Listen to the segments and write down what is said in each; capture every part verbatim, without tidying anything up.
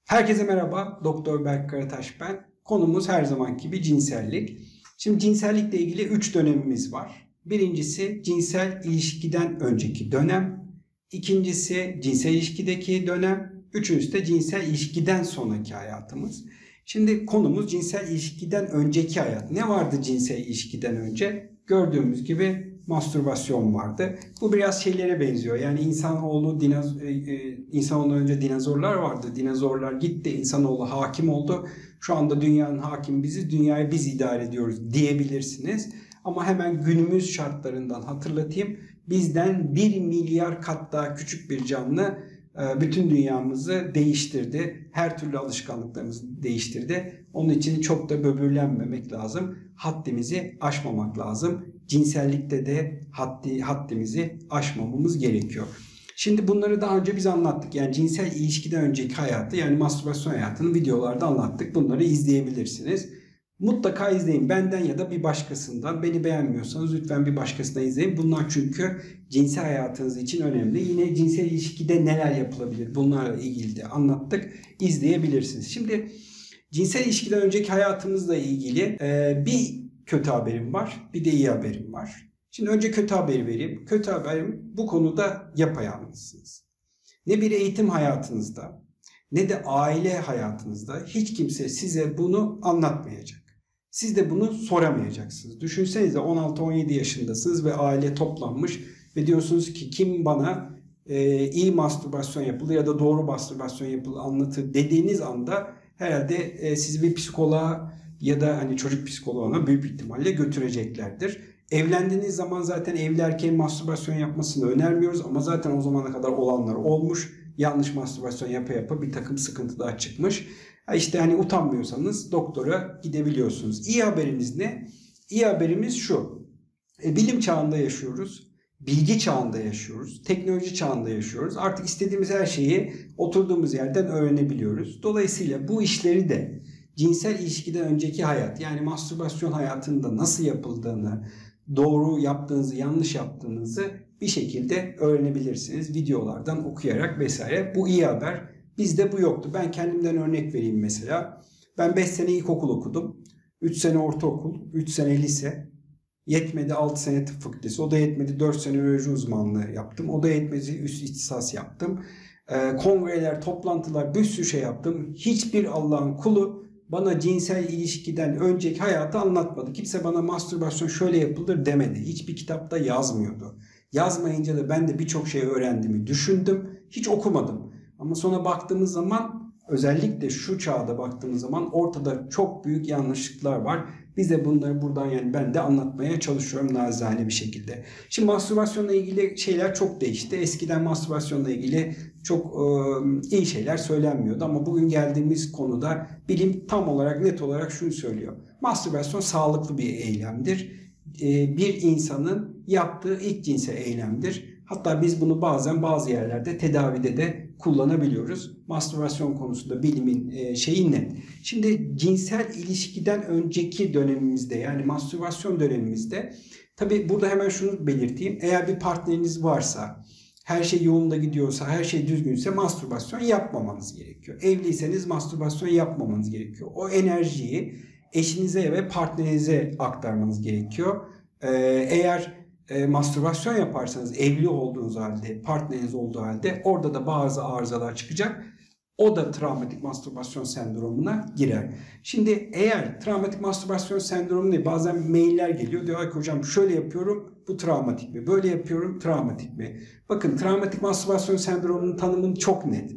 Herkese merhaba, Doktor Berk Karataş ben. Konumuz her zamanki gibi cinsellik. Şimdi cinsellikle ilgili üç dönemimiz var. Birincisi cinsel ilişkiden önceki dönem. İkincisi cinsel ilişkideki dönem. Üçüncüsü de cinsel ilişkiden sonraki hayatımız. Şimdi konumuz cinsel ilişkiden önceki hayat. Ne vardı cinsel ilişkiden önce? Gördüğümüz gibi mastürbasyon vardı. Bu biraz şeylere benziyor. Yani insanoğlu dinaz e, e, insanoğlundan önce dinozorlar vardı. Dinozorlar gitti, insanoğlu hakim oldu. Şu anda dünyanın hakimi biziz, dünyayı biz idare ediyoruz diyebilirsiniz. Ama hemen günümüz şartlarından hatırlatayım. Bizden bir milyar kat daha küçük bir canlı bütün dünyamızı değiştirdi. Her türlü alışkanlıklarımızı değiştirdi. Onun için çok da böbürlenmemek lazım. Haddimizi aşmamak lazım. Cinsellikte de haddi, haddimizi aşmamamız gerekiyor. Şimdi bunları daha önce biz anlattık. Yani cinsel ilişkiden önceki hayatı, yani mastürbasyon hayatını videolarda anlattık. Bunları izleyebilirsiniz. Mutlaka izleyin. Benden ya da bir başkasından. Beni beğenmiyorsanız lütfen bir başkasından izleyin. Bunlar çünkü cinsel hayatınız için önemli. Yine cinsel ilişkide neler yapılabilir? Bunlarla ilgili de anlattık. İzleyebilirsiniz. Şimdi cinsel ilişkiden önceki hayatımızla ilgili e, bir kötü haberim var. Bir de iyi haberim var. Şimdi önce kötü haberi vereyim. Kötü haberim, bu konuda yapayalnızsınız. Ne bir eğitim hayatınızda ne de aile hayatınızda hiç kimse size bunu anlatmayacak. Siz de bunu soramayacaksınız. Düşünsenize on altı on yedi yaşındasınız ve aile toplanmış ve diyorsunuz ki kim bana e, iyi mastürbasyon yapılır ya da doğru mastürbasyon yapılır anlatır dediğiniz anda herhalde e, sizi bir psikoloğa ya da hani çocuk psikoloğuna büyük ihtimalle götüreceklerdir. Evlendiğiniz zaman zaten evli erkeğin mastürbasyon yapmasını önermiyoruz ama zaten o zamana kadar olanlar olmuş. Yanlış mastürbasyon yapa yapa bir takım sıkıntılar çıkmış. İşte hani utanmıyorsanız doktora gidebiliyorsunuz. İyi haberimiz ne? İyi haberimiz şu. E, bilim çağında yaşıyoruz. Bilgi çağında yaşıyoruz. Teknoloji çağında yaşıyoruz. Artık istediğimiz her şeyi oturduğumuz yerden öğrenebiliyoruz. Dolayısıyla bu işleri de cinsel ilişkiden önceki hayat, yani mastürbasyon hayatında nasıl yapıldığını, doğru yaptığınızı, yanlış yaptığınızı bir şekilde öğrenebilirsiniz. Videolardan okuyarak vesaire. Bu iyi haber. Bizde bu yoktu. Ben kendimden örnek vereyim mesela. Ben beş sene ilkokul okudum. üç sene ortaokul, üç sene lise. Yetmedi altı sene tıp fakültesi. O da yetmedi dört sene üroloji uzmanlığı yaptım. O da yetmedi üst ihtisas yaptım. Ee, kongreler, toplantılar, bir sürü şey yaptım. Hiçbir Allah'ın kulu bana cinsel ilişkiden önceki hayatı anlatmadı. Kimse bana mastürbasyon şöyle yapılır demedi. Hiçbir kitapta yazmıyordu. Yazmayınca da ben de birçok şey öğrendiğimi düşündüm. Hiç okumadım. Ama sonra baktığımız zaman, özellikle şu çağda baktığımız zaman ortada çok büyük yanlışlıklar var. Biz de bunları buradan, yani ben de anlatmaya çalışıyorum naçizane bir şekilde. Şimdi mastürbasyonla ilgili şeyler çok değişti. Eskiden mastürbasyonla ilgili çok e, iyi şeyler söylenmiyordu ama bugün geldiğimiz konuda bilim tam olarak, net olarak şunu söylüyor. Mastürbasyon sağlıklı bir eylemdir. E, bir insanın yaptığı ilk cinsel eylemdir. Hatta biz bunu bazen bazı yerlerde tedavide de kullanabiliyoruz. Mastürbasyon konusunda bilimin e, şeyi net. Şimdi cinsel ilişkiden önceki dönemimizde, yani mastürbasyon dönemimizde, tabii burada hemen şunu belirteyim. Eğer bir partneriniz varsa, her şey yolunda gidiyorsa, her şey düzgünse mastürbasyon yapmamanız gerekiyor. Evliyseniz mastürbasyon yapmamanız gerekiyor. O enerjiyi eşinize ve partnerinize aktarmanız gerekiyor. Ee, eğer E, mastürbasyon yaparsanız evli olduğunuz halde, partneriniz olduğu halde orada da bazı arızalar çıkacak. O da travmatik mastürbasyon sendromuna girer. Şimdi eğer travmatik mastürbasyon sendromu değil, bazen mailler geliyor. Diyor ki hocam şöyle yapıyorum, bu travmatik mi? Böyle yapıyorum, travmatik mi? Bakın, travmatik mastürbasyon sendromunun tanımı çok net.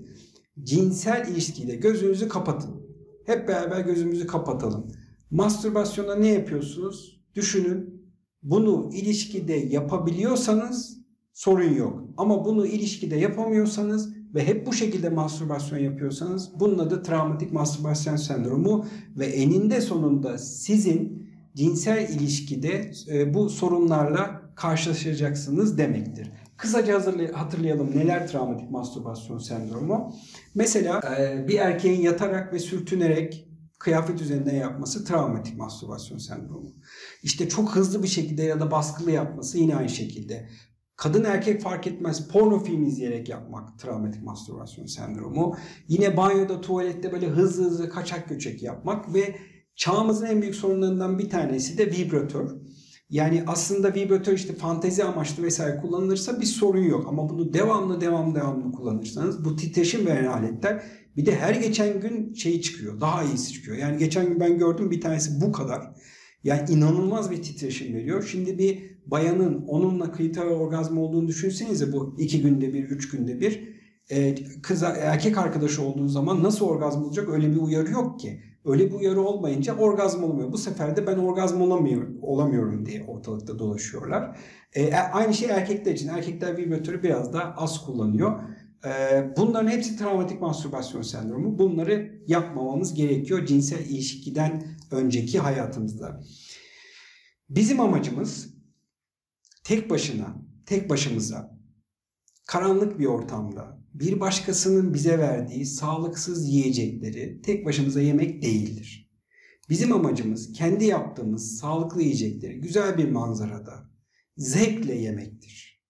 Cinsel ilişkiyle gözünüzü kapatın. Hep beraber gözümüzü kapatalım. Mastürbasyonda ne yapıyorsunuz? Düşünün. Bunu ilişkide yapabiliyorsanız sorun yok. Ama bunu ilişkide yapamıyorsanız ve hep bu şekilde mastürbasyon yapıyorsanız bunun adı travmatik mastürbasyon sendromu ve eninde sonunda sizin cinsel ilişkide bu sorunlarla karşılaşacaksınız demektir. Kısaca hatırlayalım neler travmatik mastürbasyon sendromu. Mesela bir erkeğin yatarak ve sürtünerek kıyafet üzerinden yapması travmatik mastürbasyon sendromu. İşte çok hızlı bir şekilde ya da baskılı yapması yine aynı şekilde. Kadın erkek fark etmez porno film izleyerek yapmak travmatik mastürbasyon sendromu. Yine banyoda, tuvalette böyle hızlı hızlı kaçak göçek yapmak ve çağımızın en büyük sorunlarından bir tanesi de vibratör. Yani aslında vibratör işte fantezi amaçlı vesaire kullanılırsa bir sorun yok. Ama bunu devamlı devamlı devamlı kullanırsanız bu titreşim veren aletler bir de her geçen gün şeyi çıkıyor. Daha iyisi çıkıyor. Yani geçen gün ben gördüm bir tanesi bu kadar. Yani inanılmaz bir titreşim veriyor. Şimdi bir bayanın onunla klitoral orgazm olduğunu düşünsenize bu iki günde bir, üç günde bir. Ee, kız erkek arkadaşı olduğu zaman nasıl orgazm olacak öyle bir uyarı yok ki. Öyle bir uyarı olmayınca orgazm olmuyor. Bu sefer de ben orgazm olamıyorum, olamıyorum diye ortalıkta dolaşıyorlar. Ee, aynı şey erkekler için. Erkekler vibratörü biraz daha az kullanıyor. Ee, bunların hepsi travmatik mastürbasyon sendromu. Bunları yapmamamız gerekiyor cinsel ilişkiden önceki hayatımızda. Bizim amacımız tek başına, tek başımıza, karanlık bir ortamda bir başkasının bize verdiği sağlıksız yiyecekleri tek başımıza yemek değildir. Bizim amacımız kendi yaptığımız sağlıklı yiyecekleri güzel bir manzarada zevkle yemektir.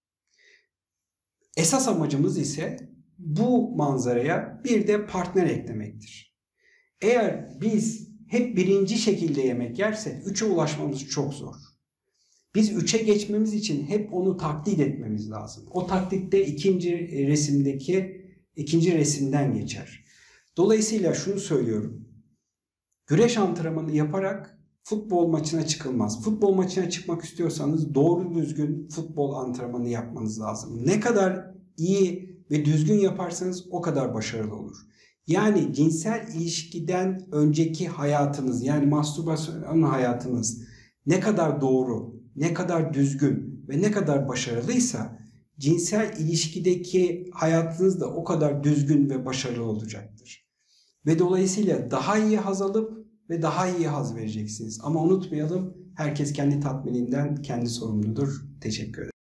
Esas amacımız ise bu manzaraya bir de partner eklemektir. Eğer biz hep birinci şekilde yemek yersek üçe ulaşmamız çok zor. Biz üçe geçmemiz için hep onu taklit etmemiz lazım. O taklitte ikinci resimdeki ikinci resimden geçer. Dolayısıyla şunu söylüyorum. Güreş antrenmanı yaparak futbol maçına çıkılmaz. Futbol maçına çıkmak istiyorsanız doğru düzgün futbol antrenmanı yapmanız lazım. Ne kadar iyi ve düzgün yaparsanız o kadar başarılı olur. Yani cinsel ilişkiden önceki hayatınız, yani mastürbasyon hayatınız ne kadar doğru, ne kadar düzgün ve ne kadar başarılıysa cinsel ilişkideki hayatınız da o kadar düzgün ve başarılı olacaktır. Ve dolayısıyla daha iyi haz alıp ve daha iyi haz vereceksiniz. Ama unutmayalım, herkes kendi tatmininden kendi sorumludur. Teşekkür ederim.